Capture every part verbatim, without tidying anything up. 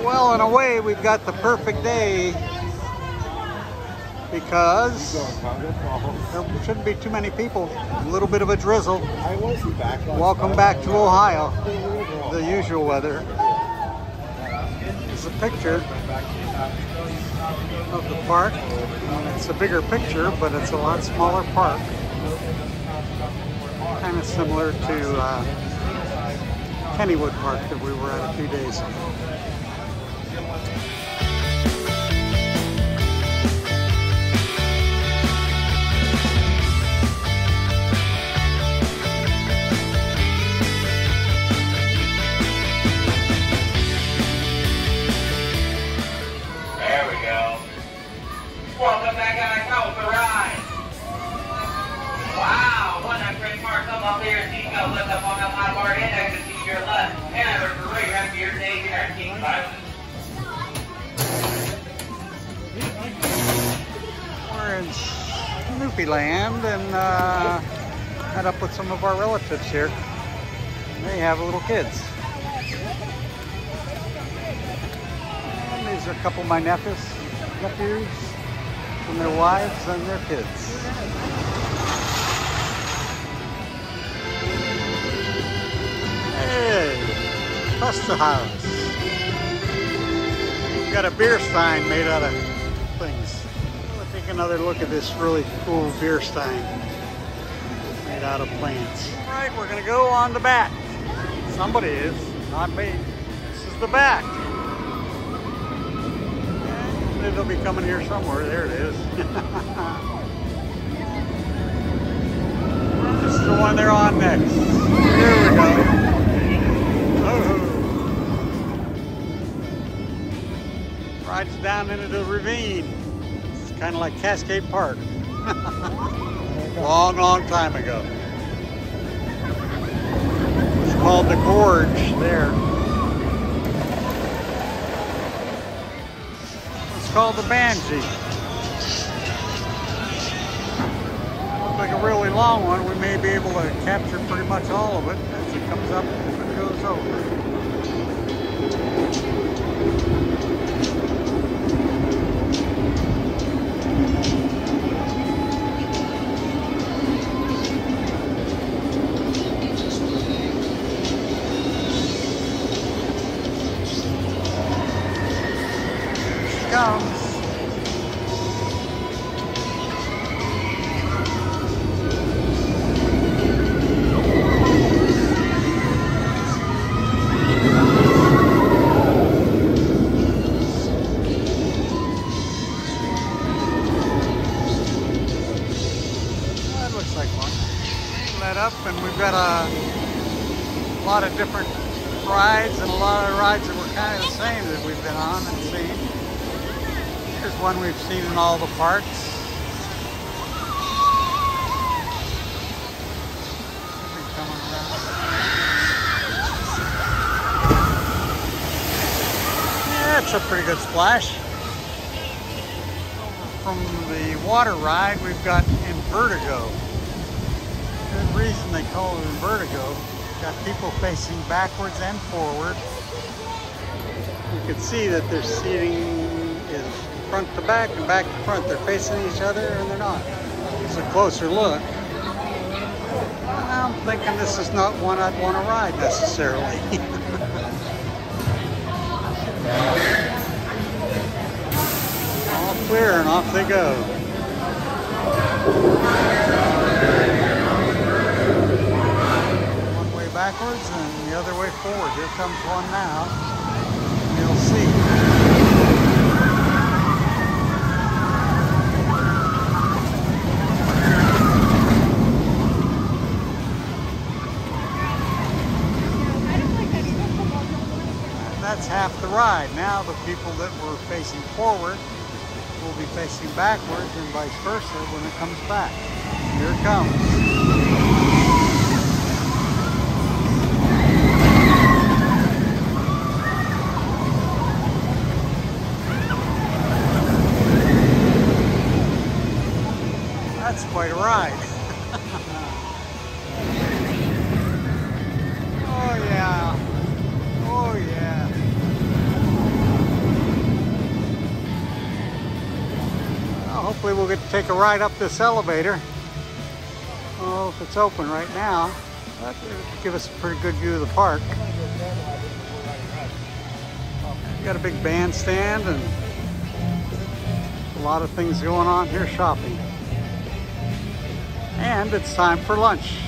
Well, in a way, we've got the perfect day because there shouldn't be too many people. A little bit of a drizzle. Welcome back to Ohio, the usual weather. It's a picture of the park. It's a bigger picture, but it's a lot smaller park. Kind of similar to uh, Kennywood Park that we were at a few days ago. There we go. Welcome back, guys. How was the ride? Wow, what a great park. Come up here, seatbelt lift up on the high bar index to your left. And have a great rest of your day here at Kings Island. We're in Snoopy Land and uh, met up with some of our relatives here. They have little kids. And these are a couple of my nephews, nephews and their wives and their kids. Hey, Pasta House. We've got a beer stein made out of things. We'll take another look at this really cool beer stein made out of plants. All right, we're gonna go on the back. Somebody is, not me. This is the back. And it'll be coming here somewhere. There it is. This is the one they're on next. Here we go. Rides down into the ravine. It's kind of like Cascade Park. Long, long time ago. It's called the Gorge there. It's called the Banshee. Looks like a really long one. We may be able to capture pretty much all of it as it comes up and goes over. Comes. That looks like one. Let up, and we've got a lot of different rides and a lot of rides that were kind of the same that we've been on and seen. Here's one we've seen in all the parks. Yeah, it's a pretty good splash. Over from the water ride, we've got Invertigo. Good reason they call it Invertigo. We've got people facing backwards and forward. You can see that their seating is front to back and back to front. They're facing each other and they're not. It's a closer look. I'm thinking this is not one I'd want to ride necessarily. All clear and off they go. One way backwards and the other way forward. Here comes one now. You'll see. That's half the ride. Now the people that were facing forward will be facing backwards and vice versa when it comes back. Here it comes. That's quite a ride. Oh yeah. Oh yeah. hopefully we'll get to take a ride up this elevator. Oh, if it's open right now, that would give us a pretty good view of the park. You got a big bandstand and a lot of things going on here shopping. And it's time for lunch.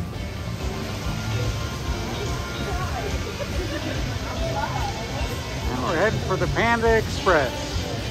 And we're heading for the Panda Express.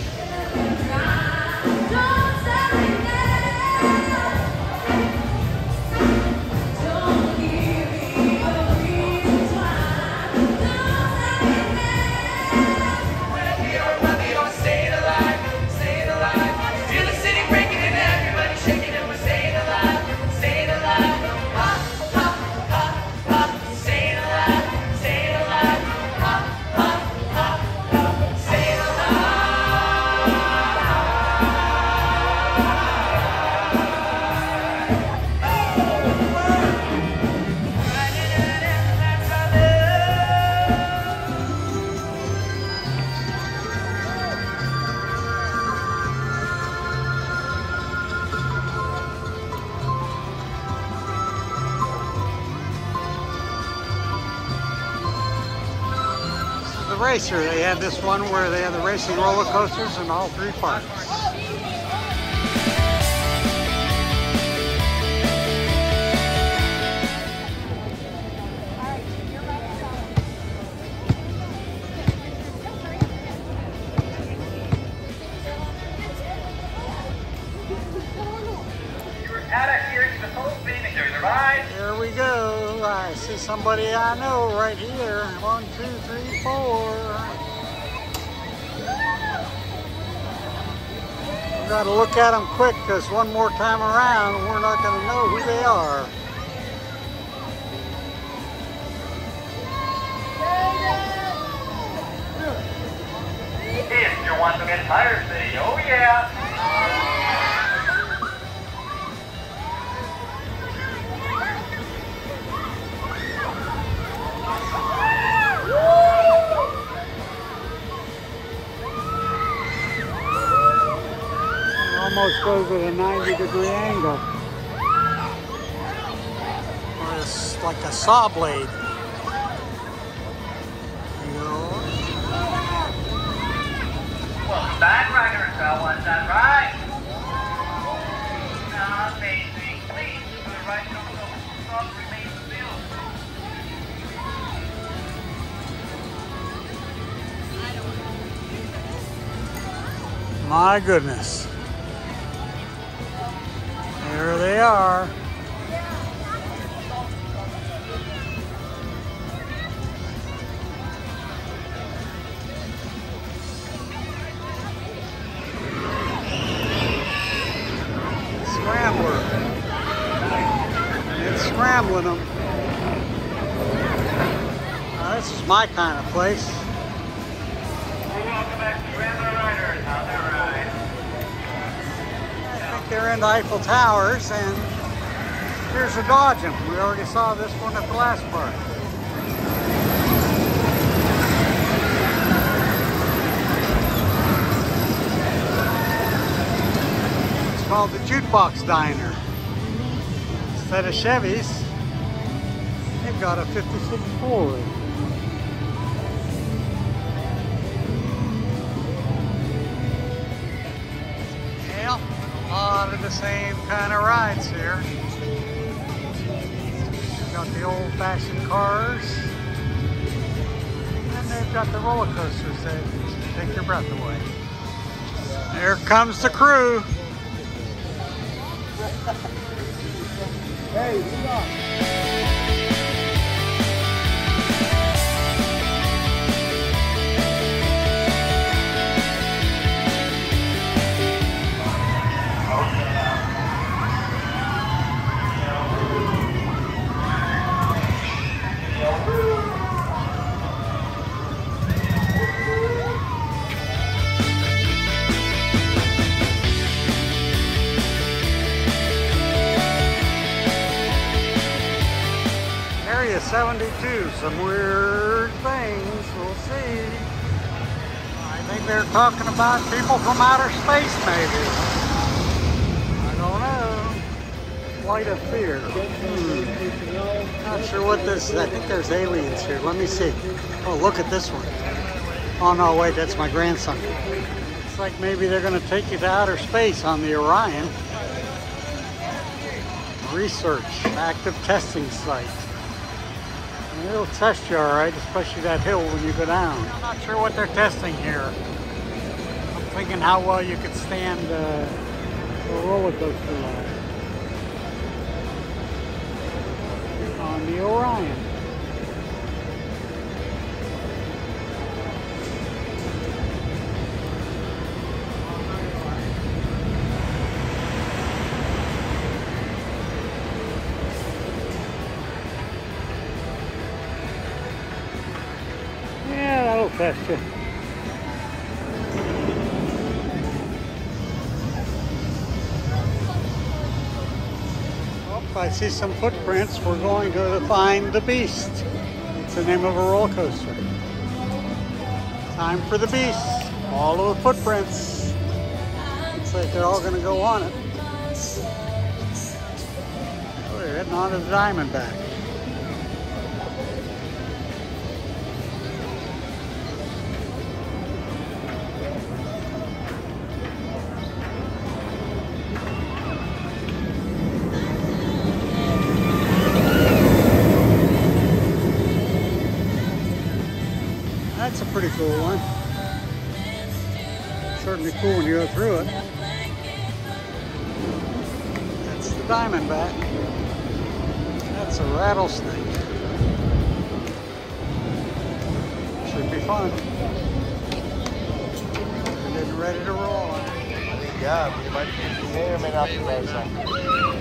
Racer. They had this one where they had the racing roller coasters in all three parks. Here we go. I see somebody I know right here. One, two, three, four. We've got to look at them quick because one more time around we're not going to know who they are. If you want to get Tire City, oh yeah. Almost goes at a ninety degree angle. Or it's like a saw blade. Well, stand right here, sir. One stand right. Amazing. Please, to the right, don't go. Stop, remain still. My goodness. There they are. Scrambler. It's scrambling them. Now, this is my kind of place. Welcome back to Scrambler Riders. How's that ride? I think they're in the Eiffel Towers, and here's a Dodgem. We already saw this one at the last park. It's called the Jukebox Diner. Instead of Chevys, they've got a fifty-six Ford. Yeah, a lot of the same kind of rides here. They've got the old-fashioned cars, and they've got the roller coasters that take your breath away. Here comes the crew. Hey, what up? seventy-two, some weird things, we'll see. I think they're talking about people from outer space, maybe. Flight of Fear. Hmm. Not sure what this is. I think there's aliens here. Let me see. Oh, look at this one. Oh, no, wait, that's my grandson. Looks like maybe they're going to take you to outer space on the Orion. Research, active testing site. And it'll test you all right, especially that hill when you go down. I'm not sure what they're testing here. I'm thinking how well you could stand uh, a roller coaster ride on the Orion. Yeah, that'll test you. I see some footprints. We're going to find the Beast. It's the name of a roller coaster. Time for the Beast. All of the footprints. Looks like they're all going to go on it. Oh, they're heading on to the Diamondback. That's a pretty cool one. Certainly cool when you go through it. That's the Diamondback. That's a rattlesnake. Should be fun. We're getting ready to roll. Yeah, you might, you may or may not be nice.